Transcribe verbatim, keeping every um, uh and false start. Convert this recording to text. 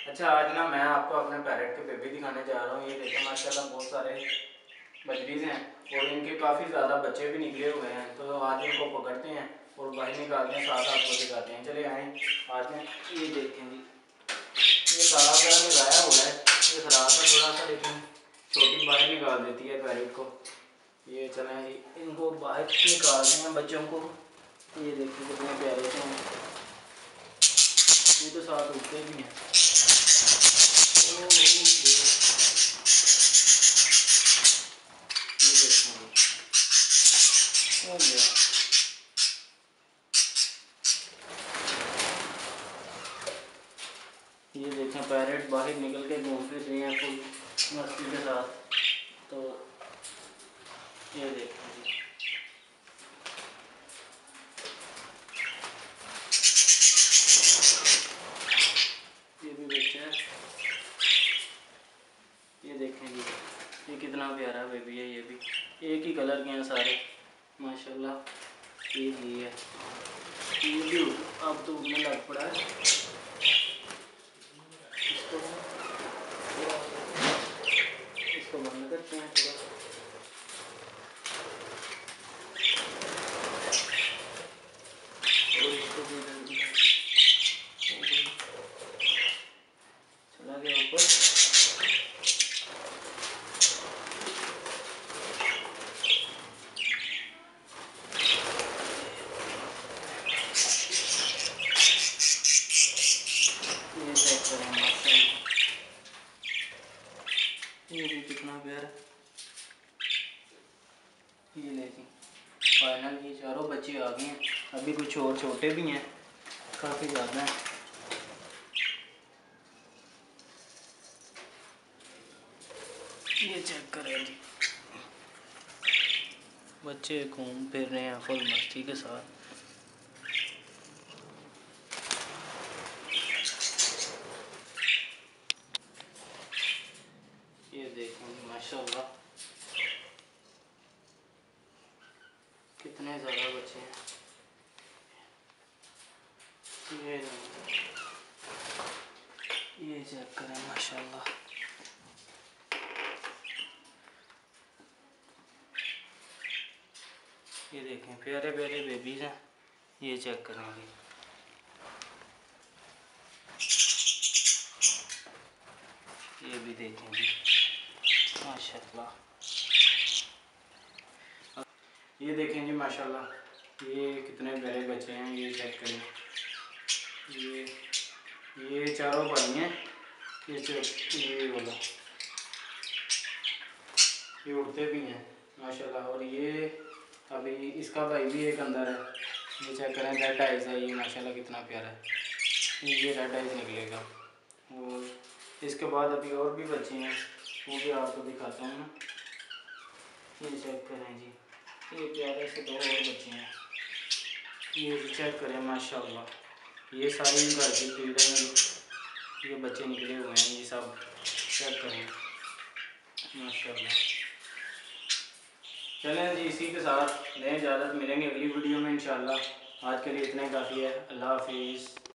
अच्छा, आज ना मैं आपको अपने पैरेट के बेबी दिखाने जा रहा हूँ। ये देखें माशाल्लाह बहुत सारे बजरीज हैं और इनके काफ़ी ज़्यादा बच्चे भी निकले हुए हैं। तो आज इनको पकड़ते हैं और बाहर निकालते हैं, साथ आपको दिखाते हैं। चले आए आज में। ये देखें जी, ये ताला वगैरह लगाया हुआ है, ये ख़राब है थोड़ा सा, लेकिन छोटी बाहर निकाल देती है पैरेट को। ये चलें जी, इनको बाहर निकालते हैं बच्चों को। ये देखिए कितने प्यारे से हैं, ये तो साथ उठते भी हैं। ओ, ये देखो हो गया। ये देखें पैरेट बाहर निकल के घूम फिर रहे हैं फुल मस्ती के साथ। तो ये देखें जी, ये भी बच्चा है। ये देखें जी, ये कितना प्यारा बेबी है। ये भी एक ही कलर के हैं सारे माशाल्लाह। ये जी है, ये भी अब तो उड़ने लग पड़ा है। इसको इसको बंद करते हैं थोड़ा सा। और इसको भी चला गया ऊपर। ये चेक करें माशाल्लाह, ये भी कितना प्यारा। ये लेकिन फाइनल ये चारों बच्चे आ गए हैं। अभी कुछ और छोटे भी हैं, काफ़ी ज़्यादा हैं। ये चेक करें जी, बच्चे घूम फिर रहे हैं फुल मस्ती के साथ। ये देखें माशाल्लाह कितने ज़्यादा बच्चे हैं। ये ये चेक करें माशाल्लाह, ये देखें प्यारे प्यारे बेबीज़ हैं। ये चेक करेंगे, ये भी देखें जी माशाल्लाह। ये देखें जी माशाल्लाह, ये कितने प्यारे बच्चे हैं। ये चेक करें, ये ये चारों भाई हैं। ये चेक, ये बोला ये उड़ते भी हैं माशाल्लाह। और ये अभी इसका भाई भी एक अंदर है। ये चेक करें, रेड आइज है ये माशाल्लाह, कितना प्यारा है। ये रेड आइज निकलेगा। और इसके बाद अभी और भी बच्चे हैं, वो भी आपको दिखाता हूँ ना। ये चेक करें जी, ये प्यारे से दो और बच्चे हैं। ये चेक करें माशाल्लाह, ये सारी घर की ब्रीड है मेरी। ये बच्चे निकले हुए हैं ये सब, चेक करें माशाल्लाह। चलें जी, इसी के साथ नए इजाज़त, मिलेंगे अगली वीडियो में इंशाल्लाह। आज के लिए इतना ही काफ़ी है। अल्लाह हाफिज़।